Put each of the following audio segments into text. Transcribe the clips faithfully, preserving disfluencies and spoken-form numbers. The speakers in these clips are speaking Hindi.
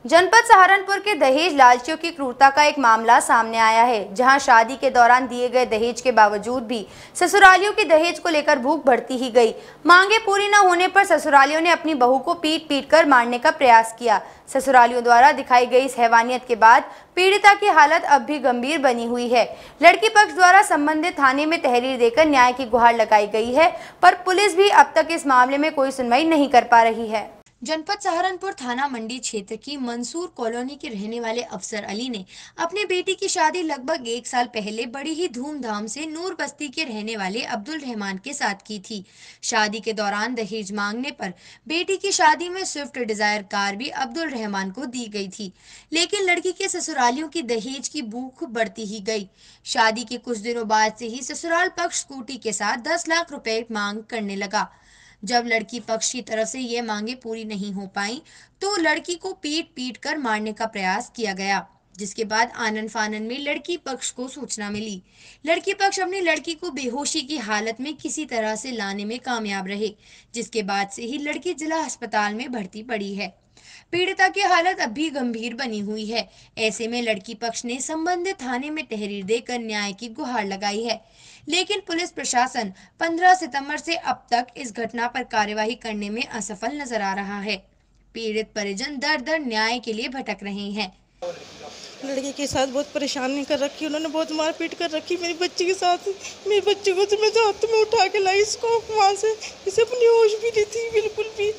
जनपद सहारनपुर के दहेज लालचियों की क्रूरता का एक मामला सामने आया है, जहां शादी के दौरान दिए गए दहेज के बावजूद भी ससुरालियों की दहेज को लेकर भूख बढ़ती ही गई। मांगे पूरी न होने पर ससुरालियों ने अपनी बहू को पीट पीट कर मारने का प्रयास किया। ससुरालियों द्वारा दिखाई गई इस हैवानियत के बाद पीड़िता की हालत अब भी गंभीर बनी हुई है। लड़की पक्ष द्वारा संबंधित थाने में तहरीर देकर न्याय की गुहार लगाई गई है, पर पुलिस भी अब तक इस मामले में कोई सुनवाई नहीं कर पा रही है। जनपद सहारनपुर थाना मंडी क्षेत्र की मंसूर कॉलोनी के रहने वाले अफसर अली ने अपनी बेटी की शादी लगभग एक साल पहले बड़ी ही धूमधाम से नूर बस्ती के रहने वाले अब्दुल रहमान के साथ की थी। शादी के दौरान दहेज मांगने पर बेटी की शादी में स्विफ्ट डिजायर कार भी अब्दुल रहमान को दी गई थी, लेकिन लड़की के ससुरालियों की दहेज की भूख बढ़ती ही गई। शादी के कुछ दिनों बाद से ही ससुराल पक्ष स्कूटी के साथ दस लाख रुपए मांग करने लगा। जब लड़की पक्ष की तरफ से ये मांगे पूरी नहीं हो पाई तो लड़की को पीट पीट कर मारने का प्रयास किया गया, जिसके बाद आनन फानन में लड़की पक्ष को सूचना मिली। लड़की पक्ष अपनी लड़की को बेहोशी की हालत में किसी तरह से लाने में कामयाब रहे, जिसके बाद से ही लड़की जिला अस्पताल में भर्ती पड़ी है। पीड़िता की हालत अब भी गंभीर बनी हुई है। ऐसे में लड़की पक्ष ने संबंधित थाने में तहरीर देकर न्याय की गुहार लगाई है, लेकिन पुलिस प्रशासन पंद्रह सितंबर से अब तक इस घटना पर कार्यवाही करने में असफल नजर आ रहा है। पीड़ित परिजन दर दर न्याय के लिए भटक रहे हैं। लड़के के साथ बहुत परेशानी कर रखी, उन्होंने बहुत मारपीट कर रखी मेरी बच्ची के साथ। मेरी बच्ची को तो मैं तो हाथ में उठा के लाई इसको वहाँ से, इसे अपनी होश भी नहीं थी बिल्कुल भी।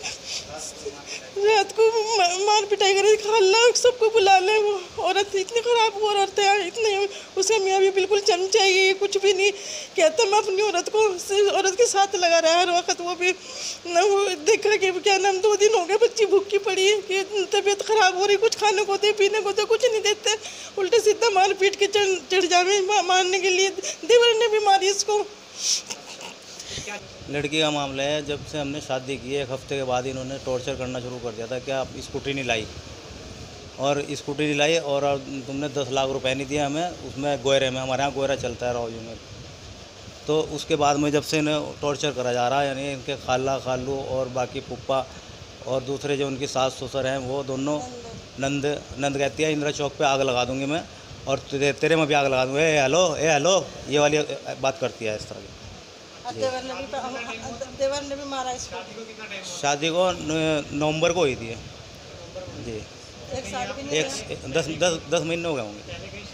रात को मार पिटाई करे, खाला सबको बुला ले। वो औरत इतनी खराब औरत है, इतने उसका मियाँ भी बिल्कुल चमचा ही कुछ भी नहीं कहता। मैं अपनी औरत को औरत के साथ लगा रहा है हर वक्त। वो भी न वो देखा कि क्या नाम दो दिन हो गए बच्ची भूखी पड़ी है कि तबीयत खराब हो रही, कुछ खाने को दे पीने को दे कुछ नहीं देते, उल्टे सीधा मार पीट के चढ़ चढ़ जावे मारने के लिए। देवर ने भी मारी इसको। लड़की का मामला है, जब से हमने शादी की है एक हफ्ते के बाद इन्होंने टॉर्चर करना शुरू कर दिया था। क्या आप स्कूटी नहीं लाई और स्कूटी नहीं लाई और तुमने दस लाख रुपए नहीं दिए हमें, उसमें गोयरे में, हमारे यहाँ गोयरा चलता है रावजू में। तो उसके बाद में जब से इन्हें टॉर्चर करा जा रहा है, यानी इनके खाला खालू और बाकी पुप्पा और दूसरे जो उनकी सास ससुर हैं वो दोनों नंद नंद कहती है इंदिरा चौक पे आग लगा दूंगी मैं और तेरे, तेरे में भी आग लगा दूंगी, ए हेलो ए हेलो ये वाली बात करती है इस तरह की। देवर ने भी देवर ने भी मारा इसको। शादी को नवंबर को हुई थी जी। एक साल भी नहीं, एक दस दस दस महीने हो गए होंगे।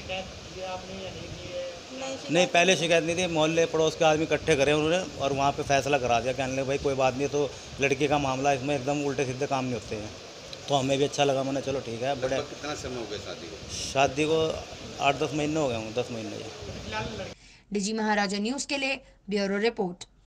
नहीं, नहीं पहले शिकायत नहीं थी, मोहल्ले पड़ोस के आदमी इकट्ठे करे उन्होंने और वहाँ पे फैसला करा दिया, कहने लगे भाई कोई बात नहीं, तो लड़की का मामला इसमें एकदम उल्टे सीधे काम नहीं होते हैं। तो हमें भी अच्छा लगा, मैंने चलो ठीक है। बड़े कितना समय हो गया शादी को? शादी को आठ दस महीने हो गए होंगे, दस महीने। डीजी महाराजा न्यूज़ के लिए ब्यूरो रिपोर्ट।